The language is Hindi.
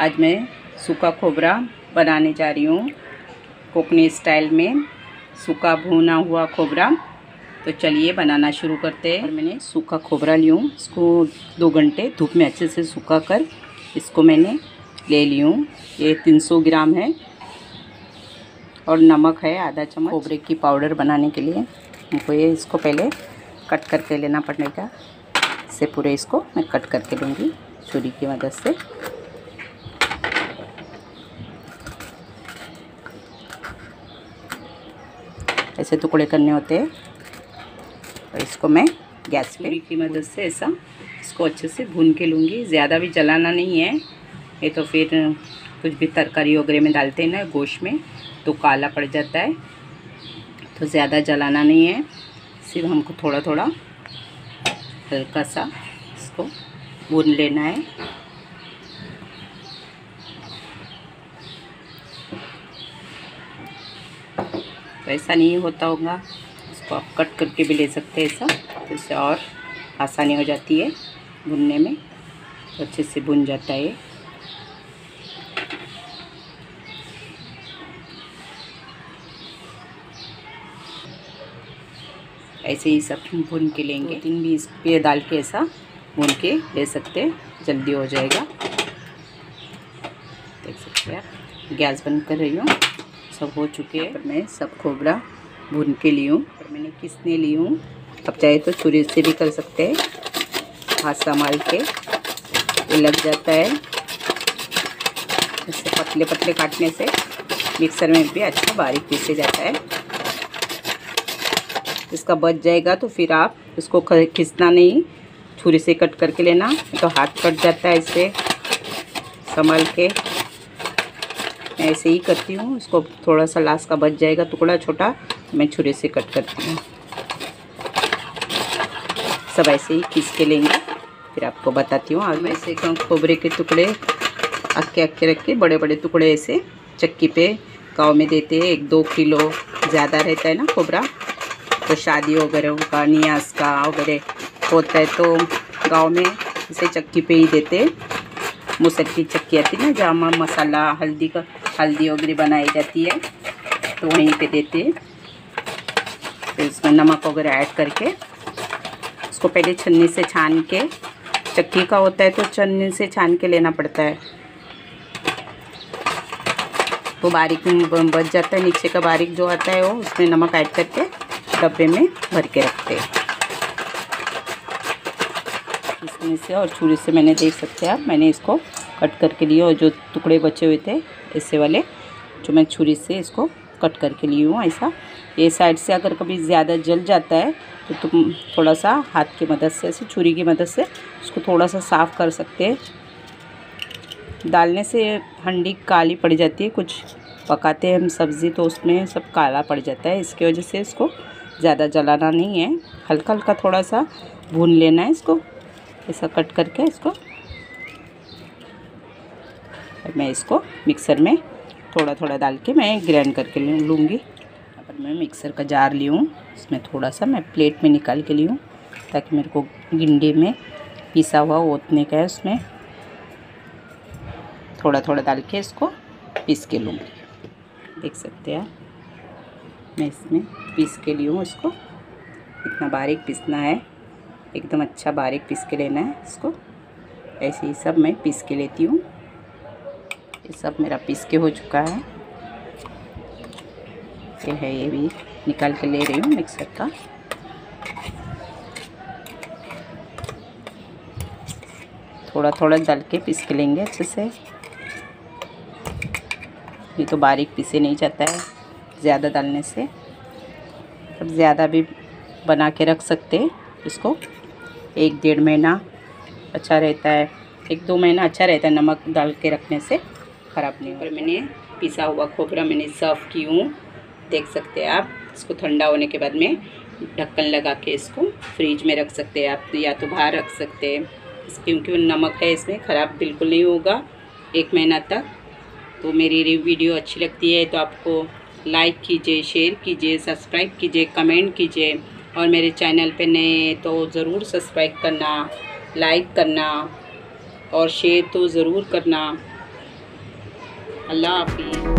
आज मैं सूखा खोबरा बनाने जा रही हूँ कोकनी स्टाइल में, सूखा भुना हुआ खोबरा। तो चलिए बनाना शुरू करते हैं। और मैंने सूखा खोबरा ली हूँ, इसको 2 घंटे धूप में अच्छे से सुखा कर इसको मैंने ले ली हूँ। ये 300 ग्राम है और नमक है आधा चम्मच। खोबरे की पाउडर बनाने के लिए हमको ये इसको पहले कट करके लेना पड़ेगा। इससे पूरे इसको मैं कट करके लूँगी छुरी की मदद से। ऐसे टुकड़े करने होते हैं और इसको मैं गैस पे की मदद से ऐसा इसको अच्छे से भून के लूँगी। ज़्यादा भी जलाना नहीं है, ये तो फिर कुछ भी तरकारी वगैरह में डालते हैं ना गोश्त में तो काला पड़ जाता है, तो ज़्यादा जलाना नहीं है। सिर्फ हमको थोड़ा थोड़ा हल्का सा इसको भून लेना है। तो ऐसा नहीं होता होगा, इसको आप कट करके भी ले सकते हैं ऐसा, तो इससे और आसानी हो जाती है भुनने में, तो अच्छे से भुन जाता है। ऐसे ही सब भून के लेंगे। 2-3 भी इस पे डाल के ऐसा भून के ले सकते हैं, जल्दी हो जाएगा। देख सकते हैं आप, गैस बंद कर रही हूँ। सब हो चुके हैं। मैं सब खोबरा भून के ली हूँ और मैंने किसने ली हूँ। अब चाहे तो छुरी से भी कर सकते हैं, हाथ संभाल के, ये लग जाता है। इससे पतले पतले काटने से मिक्सर में भी अच्छा बारीक पीसे जाता है। इसका बच जाएगा तो फिर आप इसको खींचना नहीं, छुरी से कट करके लेना, तो हाथ कट जाता है। इससे संभाल के मैं ऐसे ही करती हूँ। इसको थोड़ा सा लास्ट का बच जाएगा टुकड़ा छोटा, मैं छुरी से कट करती हूँ। सब ऐसे ही खींच के लेंगे, फिर आपको बताती हूँ। और मैं ऐसे खोबरे के टुकड़े अक्के रख के बड़े बड़े टुकड़े ऐसे चक्की पे गाँव में देते हैं। 1-2 किलो ज़्यादा रहता है ना खोबरा, तो शादी वगैरह का नियाज का वगैरह होता है तो गांव में इसे चक्की पे ही देते हैं। मुसर की चक्की आती है ना, जहाँ मसाला हल्दी वगैरह बनाई जाती है, तो वहीं पे देते हैं। तो इसमें नमक वगैरह ऐड करके उसको पहले छन्नी से छान के, चक्की का होता है तो छन्नी से छान के लेना पड़ता है, तो बारीक बच जाता है। नीचे का बारीक जो आता है वो उसमें नमक ऐड करके डब्बे में भर के रखते हैं। इसमें से और छुरी से मैंने देख सकते हैं आप, मैंने इसको कट करके लिए, और जो टुकड़े बचे हुए थे ऐसे वाले, जो मैं छुरी से इसको कट करके ली हूँ ऐसा। ये साइड से अगर कभी ज़्यादा जल जाता है तो तुम थोड़ा सा हाथ की मदद से, ऐसे छुरी की मदद से उसको थोड़ा सा साफ़ कर सकते हैं। डालने से हंडी काली पड़ जाती है, कुछ पकाते हैं हम सब्ज़ी तो उसमें सब काला पड़ जाता है। इसकी वजह से इसको ज़्यादा जलाना नहीं है, हल्का हल्का थोड़ा सा भून लेना है इसको, ऐसा कट करके इसको। मैं इसको मिक्सर में थोड़ा थोड़ा डाल के मैं ग्राइंड करके लूँगी। अब मैं मिक्सर का जार ली हूँ, इसमें थोड़ा सा मैं प्लेट में निकाल के ली हूँ, ताकि मेरे को गिंडी में पिसा हुआ ओतने का है, उसमें थोड़ा थोड़ा डाल के इसको पीस के लूँगी। देख सकते हैं मैं इसमें पीस के ली हूँ इसको। इतना बारीक पीसना है, एकदम अच्छा बारीक पीस के लेना है इसको। ऐसे ही सब मैं पीस के लेती हूँ। ये सब मेरा पीस के हो चुका है, ये है, ये भी निकाल के ले रही हूँ मिक्सर का। थोड़ा थोड़ा डाल के पीस के लेंगे अच्छे से। ये तो बारीक पीसे नहीं जाता है ज़्यादा डालने से। अब ज़्यादा भी बना के रख सकते हैं इसको, 1-1.5 महीना अच्छा रहता है, 1-2 महीना अच्छा रहता है नमक डाल के रखने से, ख़राब नहीं होगा। मैंने पिसा हुआ खोबरा मैंने सर्व की हूँ, देख सकते हैं आप। इसको ठंडा होने के बाद में ढक्कन लगा के इसको फ्रिज में रख सकते हैं आप, या तो बाहर रख सकते हैं, क्योंकि नमक है इसमें, ख़राब बिल्कुल नहीं होगा 1 महीना तक। तो मेरी वीडियो अच्छी लगती है तो आपको लाइक कीजिए, शेयर कीजिए, सब्सक्राइब कीजिए, कमेंट कीजिए, और मेरे चैनल पे नए तो ज़रूर सब्सक्राइब करना, लाइक करना और शेयर तो ज़रूर करना। अल्लाह हाफिज़।